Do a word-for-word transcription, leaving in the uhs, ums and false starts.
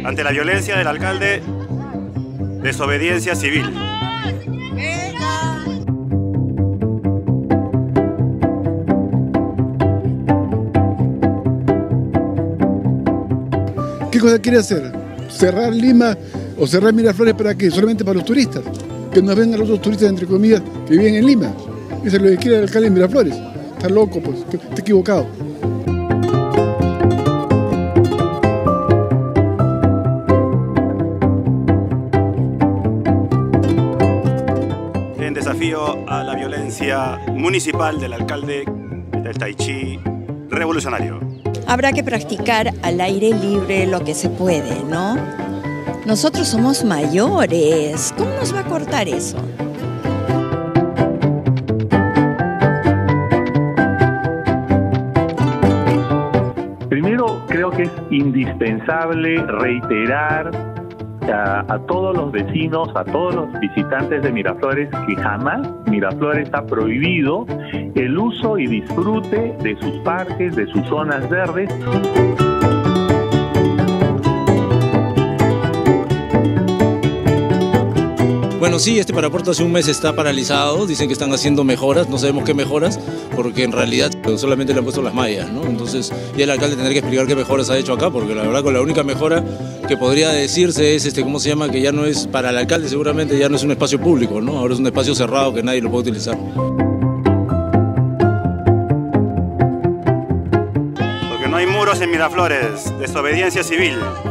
Ante la violencia del alcalde, desobediencia civil. ¿Qué cosa quiere hacer? ¿Cerrar Lima o cerrar Miraflores para qué? Solamente para los turistas. Que nos vengan los otros turistas, entre comillas, que viven en Lima. Eso es lo que quiere el alcalde de Miraflores. Está loco, pues, está equivocado. En desafío a la violencia municipal del alcalde del Taichi revolucionario. Habrá que practicar al aire libre lo que se puede, ¿no? Nosotros somos mayores. ¿Cómo nos va a cortar eso? Primero, creo que es indispensable reiterar a, a todos los vecinos, a todos los visitantes de Miraflores, que jamás Miraflores ha prohibido el uso y disfrute de sus parques, de sus zonas verdes. Bueno, sí, este parapuerto hace un mes está paralizado, dicen que están haciendo mejoras, no sabemos qué mejoras, porque en realidad solamente le han puesto las mallas, ¿no? Entonces, ya el alcalde tendrá que explicar qué mejoras ha hecho acá, porque la verdad que la única mejora que podría decirse es, este, ¿cómo se llama? Que ya no es, para el alcalde seguramente ya no es un espacio público, ¿no? Ahora es un espacio cerrado que nadie lo puede utilizar. Porque no hay muros en Miraflores, desobediencia civil.